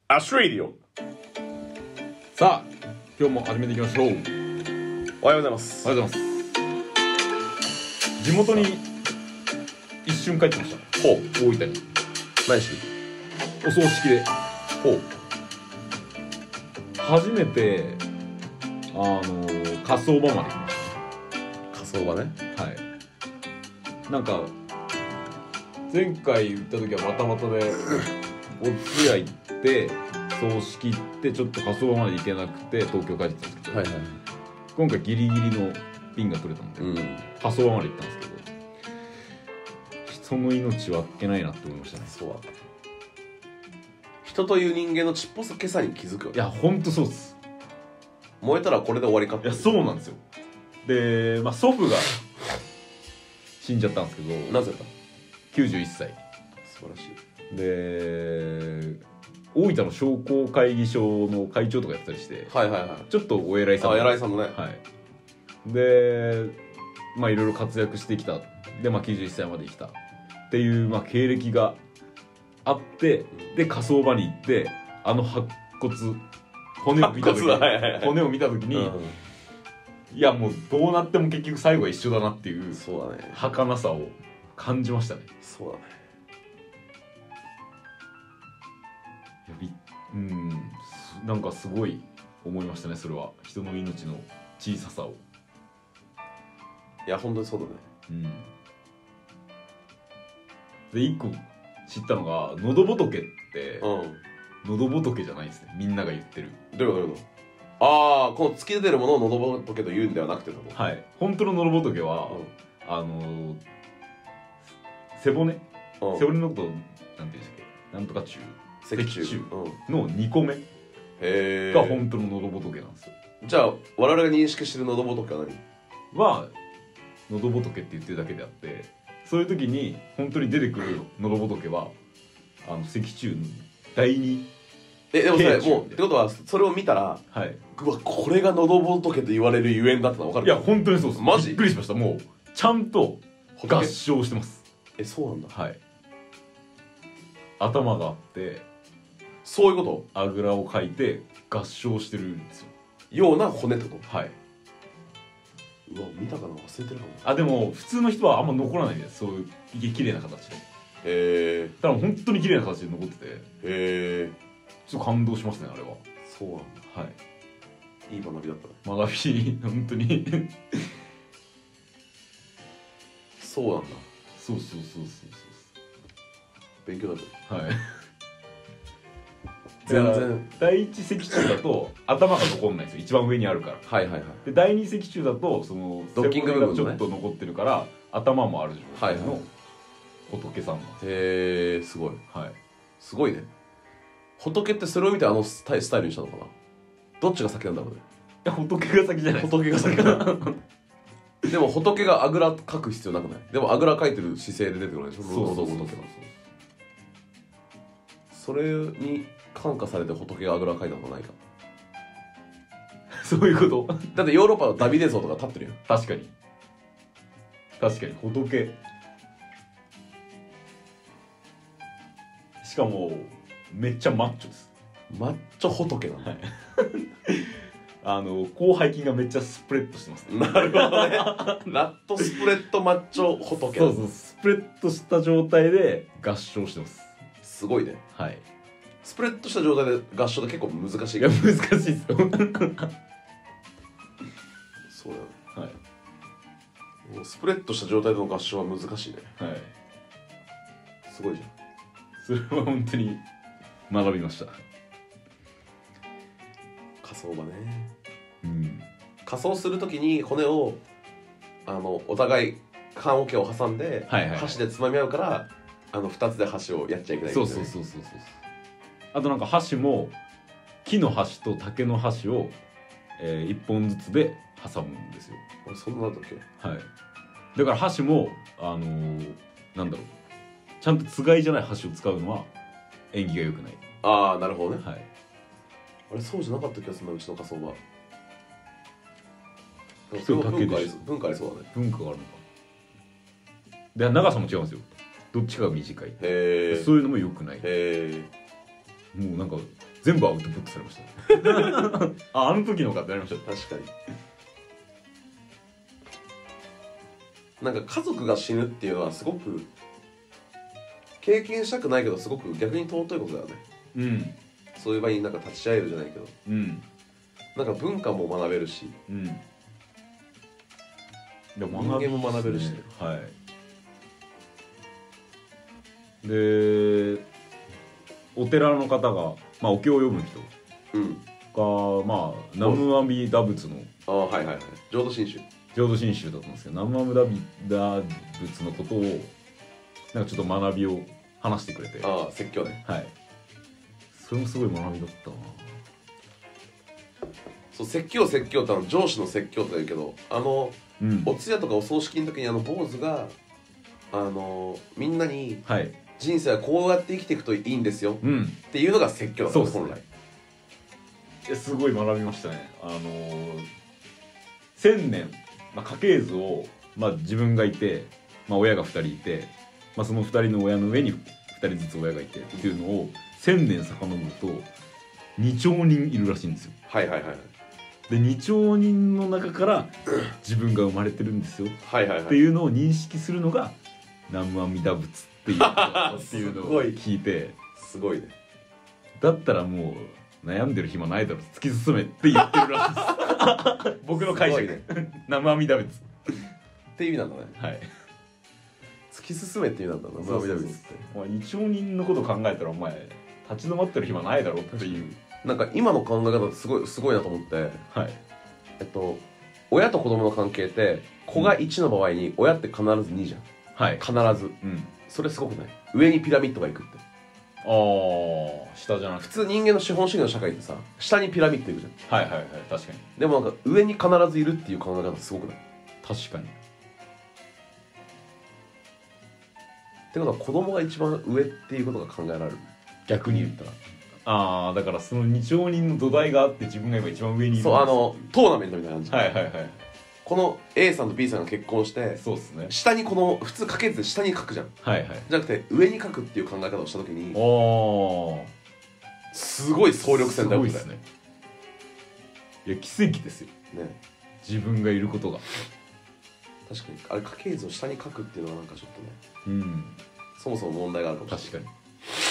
アシュレイディオ。 さあ今日も始めていきましょう。 おはようございます。 おはようございます。地元に一瞬帰ってました。 ほう。 大分に何しお葬式でほう。 初めて火葬場まで来まし火葬場ね。 た。はい。なんか前回行った時はバタバタでお通夜行って葬式行ってちょっと火葬場まで行けなくて東京帰ってたんですけど、 はいはい。 今回ギリギリの便が取れたんで、火葬場まで行ったんですけど、人の命はあっけないなって思いましたね。 そうだ。人という人間のちっぽけさに気づくよ。 いやほんとそうっす。 燃えたらこれで終わりかって。 いやそうなんですよ。で、祖父が死んじゃったんですけど、 なぜだ。 91歳素晴らしい。 で、大分の商工会議所の会長とかやってたりして、 はいはいはい。 ちょっとお偉いさん。 偉いさんのね。 はい。で、いろいろ活躍してきた。で、91歳まで生きたっていう、経歴があって、で火葬場に行って白骨骨を見た時に骨を見た時に、いやもうどうなっても結局最後は一緒だなっていう、 そうだね、 儚さを感じましたね。 そうだね。 なんかすごい思いましたね。それは人の命の小ささを。 いや本当にそうだね。 で一個知ったのが、喉仏って、喉仏じゃないんですね、みんなが言ってる。 どういうこと？ああ、この突き出てるものを喉仏と言うんではなくてだと。 はい。本当の喉仏は、背骨、背骨のことなんていうんですか、なんとか中脊柱の2個目が本当の喉仏なんですよ。 じゃあ我々が認識してる喉仏は何？ は喉仏って言ってるだけであって、そういう時に本当に出てくる喉仏は脊柱の第二。 でもそれもうってことは、それを見たら、はい、うわこれが喉仏と言われるゆえんだってのは分かる？ いや本当にそうです。 マジ？ びっくりしました。もうちゃんと合唱してます。 そうなんだ。 はい。頭があってそういうこと？ あぐらをかいて合唱してるんですよ。 ような骨ってこと？ はい。 うわ見たかな、忘れてるかも。 でも普通の人はあんま残らないんです。そういう綺麗な形で。だから本当に綺麗な形で残ってて、ちょっと感動しますね、あれは。 そうなんだ。はい。いい学びだったね。 学び本当にそうなんだ。 そう勉強だと。はい。 全然第一脊柱だと頭が残んないんですよ、一番上にあるから。 はいはいはい。 で第二脊柱だとそのドッキング部分がちょっと残ってるから頭もある状態の仏さんなんです。 へえ、すごい。 はい。 すごいね。仏ってそれを見てスタイルにしたのかな。どっちが先なんだろうね。 いや仏が先じゃない。 仏が先だでも仏があぐらかく必要なくない？でもあぐらかいてる姿勢で出てくるでしょ。そうそれに感化されて仏があぐらかいたことないか。 そういうこと。 だってヨーロッパのダビデ像とか立ってるよ。 確かに仏。しかもめっちゃマッチョです。 マッチョ仏なんだ。 広背筋がめっちゃスプレッドしてます、ね。 なるほどね。ラットスプレッドマッチョ仏。 そうスプレッドした状態で合唱してます。 すごいね。 はい。 スプレッドした状態で合唱って結構難しい。 いや難しいですよ。そうだよね。はい。 もうスプレッドした状態での合唱は難しいね。はい。すごいじゃん。 それは本当に学びました。 火葬場ね。火葬するときに骨をお互い棺桶を挟んで、箸でつまみ合うから2つで箸をやっちゃいけない、ね。そう。 あとなんか箸も木の箸と竹の箸を、1本ずつで挟むんですよ。 そんなだったっけ？ はい。だから箸もなんだろう、ちゃんとつがいじゃない箸を使うのは縁起が良くない。 ああなるほどね。 はい。 あれそうじゃなかった気がするな、うちの火葬場。 そう文化ありそうだね。 文化があるのか。で長さも違うんですよ。どっちかが短い。そういうのも良くない。もうなんか全部アウトプットされましたあの時のかってなりました。 確かに。なんか家族が死ぬっていうのはすごく経験したくないけどすごく逆に尊いことだよね。 うん。 そういう場になんか立ち会えるじゃないけど、 うん。 なんか文化も学べるし、 うん。でも人間も学べるし、ね、 はい。で、お寺の方が、まあ、お経を読む人が、まあ、南無阿弥陀仏の、 はいはいはい、浄土真宗だったんですけど、南無阿弥陀仏のことをなんかちょっと学びを話してくれて、 説教ね。 はい。それもすごい学びだったな。 そう、説教って上司の説教とか言うけど、うん、お通夜とかお葬式の時に坊主がみんなに、はい、人生はこうやって生きていくといいんですよ、うん、っていうのが説教だったんです、本来。 すごい学びましたね。1000年、まあ、家系図を、まあ、自分がいて、まあ、親が2人いて、まあ、その2人の親の上に2人ずつ親がいてっていうのを1000年遡ると2兆人いるらしいんですよ。 はいはいはい。 で2兆人の中から自分が生まれてるんですよっていうのを認識するのが南無阿弥陀仏っていうのを聞いて、 すごいね。 だったらもう悩んでる暇ないだろ、突き進めって言ってるらしいです僕の解釈、ね、南無阿弥陀仏っていう意味なんだね。はい。突き進めっていう意味なんだな、南無阿弥陀仏って。 お前2兆人のこと考えたらお前立ち止まってる暇ないだろっていう。 なんか今の考え方ってすごいなと思って、はい、親と子供の関係って子が1の場合に親って必ず2じゃん、はい、必ず、うん、それすごくない？上にピラミッドがいくって。 下じゃなくて、 普通人間の資本主義の社会ってさ、下にピラミッドいくじゃん。 はいはいはい、確かに。 でもなんか上に必ずいるっていう考え方すごくない？ 確かに。 ってことは子供が一番上っていうことが考えられる、逆に言ったら。 だからその2兆人の土台があって自分が今一番上にいるんです。 そう、トーナメントみたいな感じ。 はいはいはい。 この A さんと B さんが結婚して、 そうですね、 下に子供、普通家系図で下に書くじゃん。はいはい。じゃなくて上に書くっていう考え方をした時に、すごい総力戦だよ。すごいですね。 いや、奇跡ですよね、自分がいることが。 確かにあれ家系図を下に書くっていうのはなんかちょっとね、うん、そもそも問題があるかもしれない。確かに。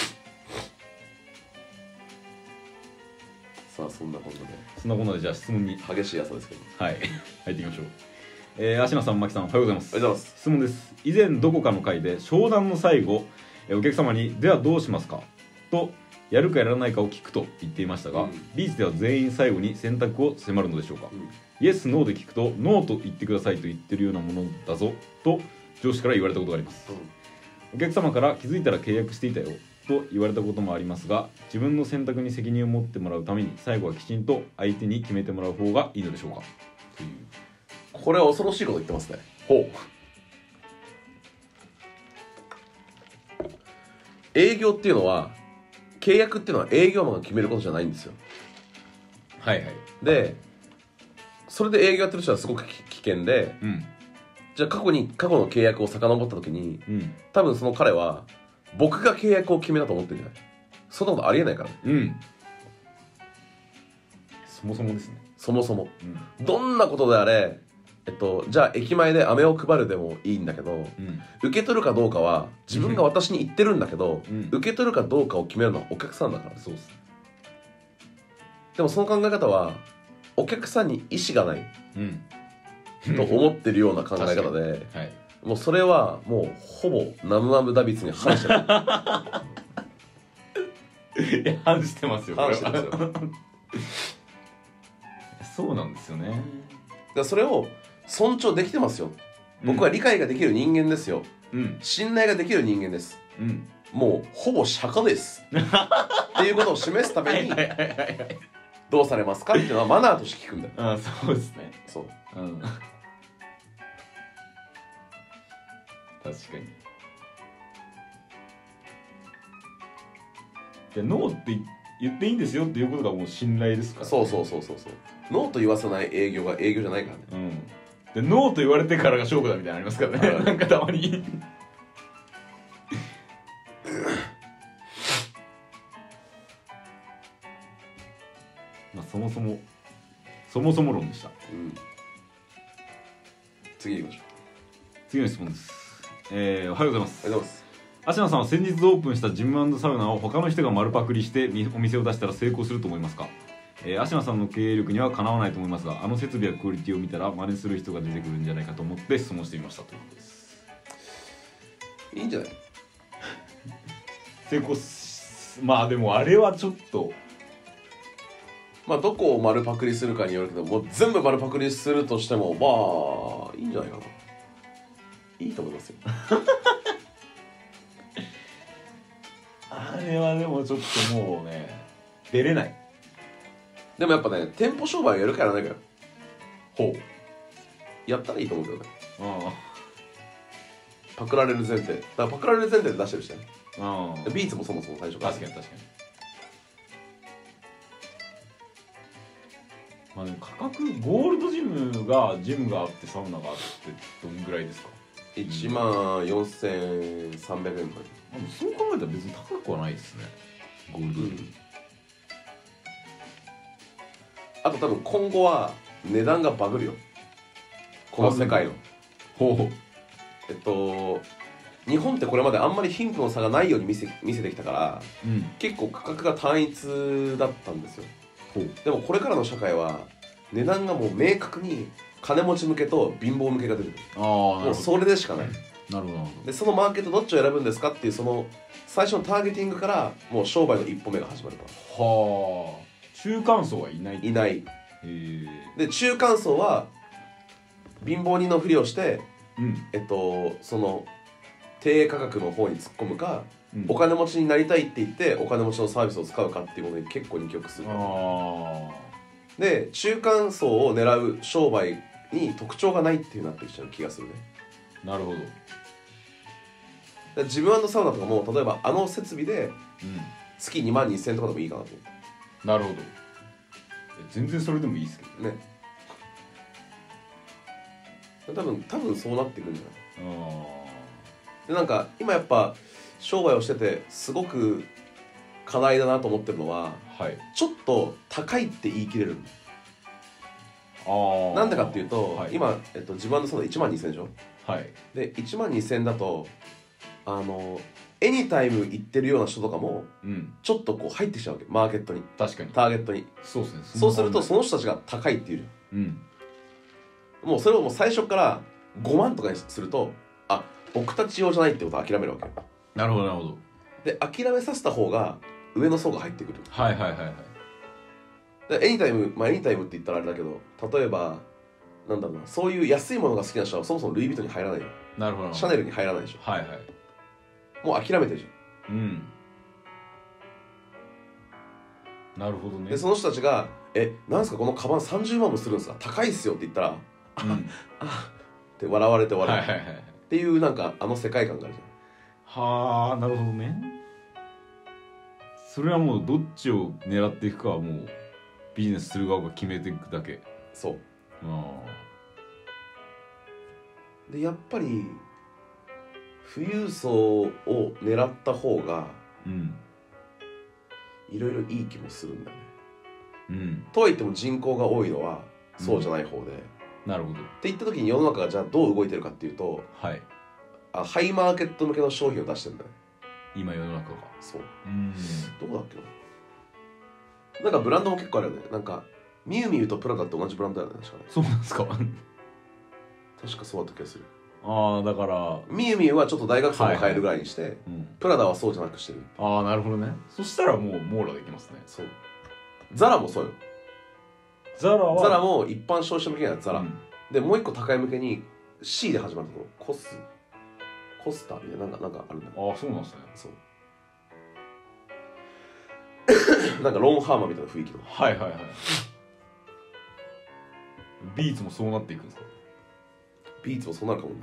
さあそんなことでじゃあ質問に激しい朝ですけど、 はい入っていきましょう。芦名さん、牧さん、おはようございます。 おはようございます。 質問です。以前どこかの回で商談の最後、お客様にではどうしますかとやるかやらないかを聞くと言っていましたが、ビーチでは全員最後に選択を迫るのでしょうか。イエスノーで聞くとノーと言ってくださいと言ってるようなものだぞと上司から言われたことがあります。お客様から気づいたら契約していたよと言われたこともありますが、自分の選択に責任を持ってもらうために最後はきちんと相手に決めてもらう方がいいのでしょうかという。 これは恐ろしいこと言ってますね。 ほう。 営業っていうのは、契約っていうのは営業マンが決めることじゃないんですよ。 はいはい。 でそれで営業やってる人はすごく危険で、うん、じゃあ過去の契約を遡った時に、うん、多分その彼は僕が契約を決めたと思ってるんじゃない？そんなことありえないからね。うん。 そもそもですね。 そもそも、うん、どんなことであれ、じゃあ駅前で飴を配るでもいいんだけど、うん、受け取るかどうかは自分が私に言ってるんだけど、うん、受け取るかどうかを決めるのはお客さんだから。 そうです。 でもその考え方はお客さんに意思がない、うん、と思ってるような考え方で、はい、もうそれはもうほぼ南無阿弥陀仏に反してる。 いや、反してますよ。 反してますよ。 そうなんですよね。 だからそれを尊重できてますよ、僕は理解ができる人間ですよ、うん、信頼ができる人間です、うん、もうほぼ釈迦ですっていうことを示すためにどうされますかっていうのはマナーとして聞くんだよ。 ああ、そうですね。 そう、うん、確かに。いや、ノーって言っていいんですよっていうことがもう信頼ですから、ね、 そうノーと言わせない営業が営業じゃないからね、 うん、でノーと言われてからが勝負だみたいなのありますからねなんかたまにまあ、そもそも論でした。 次行きましょう。 次の質問です。おはようございます。 おはようございます。 芦名さんは先日オープンしたジム&サウナを他の人が丸パクリしてお店を出したら成功すると思いますか？芦名さんの経営力にはかなわないと思いますが、あの設備やクオリティを見たら真似する人が出てくるんじゃないかと思って質問してみましたということです。 いいんじゃない？ 成功まあでもあれはちょっとまあどこを丸パクリするかによるけど、もう全部丸パクリするとしてもまあいいんじゃないかな。いいと思いますよ。 あれはでもちょっともうね出れない。 でもやっぱね、店舗商売やるかやらないかよ。 ほうやったらいいと思うけどね。 あパクられる前提だからパクられる前提で出してるしね。 あビーツもそもそも最初から。 確かにまあでも価格ゴールドジムがあってサウナがあってどんぐらいですか ？14,300円とか。 そう考えたら別に高くはないですねゴールドジム、 あと多分今後は値段がバグるよ、この世界の。 ほう日本ってこれまであんまり貧富の差がないように見せてきたから、結構価格が単一だったんですよ。でもこれからの社会は値段がもう明確に金持ち向けと貧乏向けが出てくる。もうそれでしかない。 なるほど。 でそのマーケットどっちを選ぶんですかっていうその最初のターゲティングからもう商売の一歩目が始まるから。 はあ。中間層はいない。 いない。で中間層は貧乏人のふりをして、その低価格の方に突っ込むか、お金持ちになりたいって言ってお金持ちのサービスを使うかっていうものに結構二極する。で中間層を狙う商売に特徴がないっていうなってきちゃう気がするね。 なるほど。ジム&サウナとかも例えばあの設備で月22,000円とかでもいいかなと。 なるほど。全然それでもいいですけどね。多分そうなってくるんじゃない。でなんか今やっぱ商売をしててすごく課題だなと思ってるのは、ちょっと高いって言い切れるんだ。なんでかっていうと、今、自分のその12,000円でしょ。で12,000円だとエニタイム行ってるような人とかもちょっとこう入ってきちゃうわけ、マーケットに。 確かにターゲットに。 そうですね。 そうするとその人たちが高いっていうじゃん。もうそれをもう最初から5万とかにすると、あ、僕たち用じゃないってことは諦めるわけよ。 なるほどなるほど。 で諦めさせた方が上の層が入ってくる。でエニタイムって言ったらあれだけど、例えばなんだろうな、そういう安いものが好きな人はそもそもルイ・ヴィトンに入らないよ。 なるほど。 シャネルに入らないでしょ。もう諦めてるじゃん。 なるほどね。 でその人たちがなんすかこのカバン30万もするんですか、高いっすよって言ったら、って笑われて終わるっていう、なんかあの世界観があるじゃん。はあ、なるほどね。それはもうどっちを狙っていくかはもうビジネスする側が決めていくだけ。 そう。でやっぱり富裕層を狙った方がいろいろいい気もするんだよね。とはいっても人口が多いのはそうじゃない方で。 なるほど。 っていった時に世の中がじゃあどう動いてるかっていうと、ハイマーケット向けの商品を出してるんだよ。 今世の中が。 そう。どこだっけな。なんかブランドも結構あるよね。なんかミュウミュウとプラダって同じブランドだよね、確かね。 そうなんですか。 確かそうだった気がする。 だからミュウミュウはちょっと大学生も買えるぐらいにして、プラダはそうじゃなくしてる。 なるほどね。そしたらもう網羅できますね。 そう。ザラもそうよ。 ザラも一般消費者向けにはザラ、でもう一個高い向けに C で始まるところ、コスタみたいな、なんかあるんだよ。 そうなんですね。 そうなんかロンハーマーみたいな雰囲気の。 ビーツもそうなっていくんですか。 ビーツもそうなるかもね。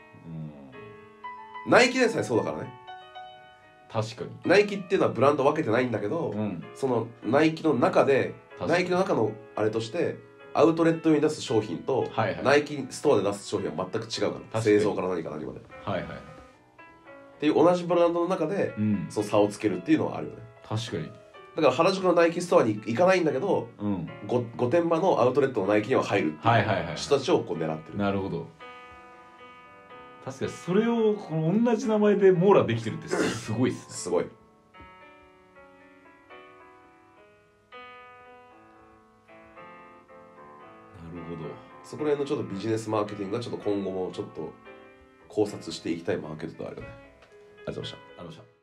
ナイキでさえそうだからね。 確かに。 ナイキっていうのはブランド分けてないんだけど、そのナイキの中でナイキの中のあれとしてアウトレットに出す商品と、ナイキストアで出す商品は全く違うから、製造から何か何まで。っていう同じブランドの中で、その差をつけるっていうのはあるよね。 確かに。 だから原宿のナイキストアに行かないんだけど、御殿場のアウトレットのナイキには入るっていう人たちをこう狙ってる。 なるほど。確かにそれをこの同じ名前で網羅できてるってすごいっすね。 すごい。なるほど。 そこら辺のちょっとビジネスマーケティングがちょっと今後もちょっと考察していきたいマーケットであるよね。ありがとうございました。 ありがとうございました。